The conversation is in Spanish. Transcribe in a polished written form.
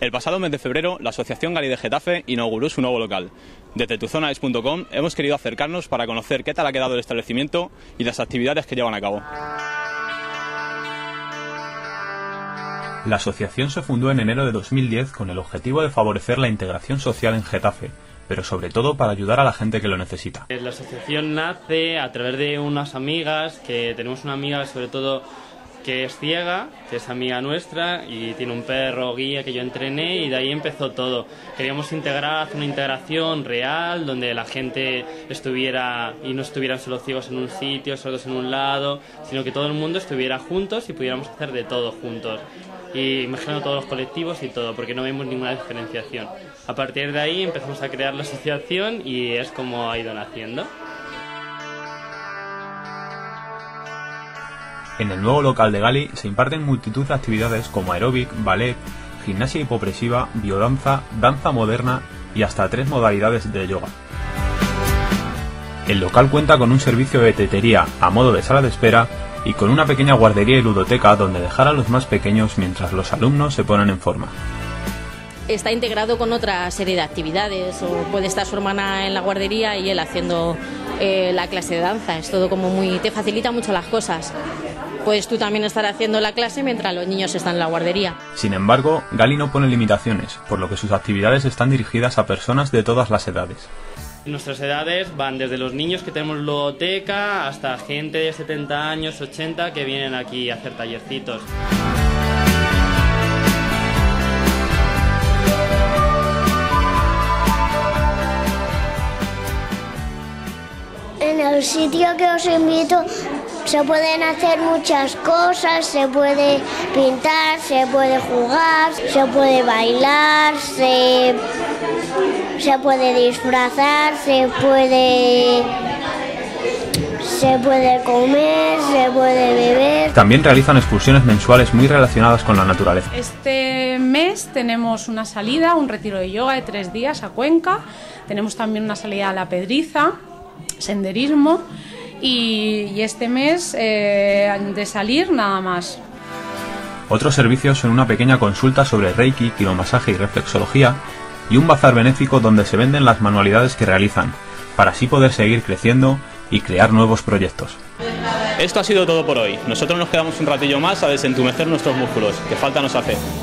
El pasado mes de febrero, la Asociación Gali de Getafe inauguró su nuevo local. Desde tuzonaes.com hemos querido acercarnos para conocer qué tal ha quedado el establecimiento y las actividades que llevan a cabo. La asociación se fundó en enero de 2010 con el objetivo de favorecer la integración social en Getafe, pero sobre todo para ayudar a la gente que lo necesita. La asociación nace a través de unas amigas, que tenemos una amiga sobre todo que es ciega, que es amiga nuestra y tiene un perro guía que yo entrené, y de ahí empezó todo. Queríamos integrar, hacer una integración real donde la gente estuviera y no estuvieran solo ciegos en un sitio, sordos en un lado, sino que todo el mundo estuviera juntos y pudiéramos hacer de todo juntos. Y imaginando todos los colectivos y todo, porque no vemos ninguna diferenciación. A partir de ahí empezamos a crear la asociación y es como ha ido naciendo. En el nuevo local de Gali se imparten multitud de actividades como aeróbic, ballet, gimnasia hipopresiva, biodanza, danza moderna y hasta 3 modalidades de yoga. El local cuenta con un servicio de tetería a modo de sala de espera y con una pequeña guardería y ludoteca donde dejar a los más pequeños mientras los alumnos se ponen en forma. Está integrado con otra serie de actividades, o puede estar su hermana en la guardería y él haciendo la clase de danza. Es todo como te facilita mucho las cosas. Puedes tú también estar haciendo la clase mientras los niños están en la guardería. Sin embargo, Gali no pone limitaciones, por lo que sus actividades están dirigidas a personas de todas las edades. Nuestras edades van desde los niños que tenemos ludoteca hasta gente de 70 años, 80 que vienen aquí a hacer tallercitos. En el sitio que os invito se pueden hacer muchas cosas, se puede pintar, se puede jugar, se puede bailar, se puede disfrazar, se puede comer, se puede beber. También realizan excursiones mensuales muy relacionadas con la naturaleza. Este mes tenemos una salida, un retiro de yoga de 3 días a Cuenca. Tenemos también una salida a La Pedriza, senderismo, y este mes de salir nada más. Otros servicios son una pequeña consulta sobre Reiki, quiromasaje y reflexología y un bazar benéfico donde se venden las manualidades que realizan, para así poder seguir creciendo y crear nuevos proyectos. Esto ha sido todo por hoy. Nosotros nos quedamos un ratillo más a desentumecer nuestros músculos, que falta nos hace.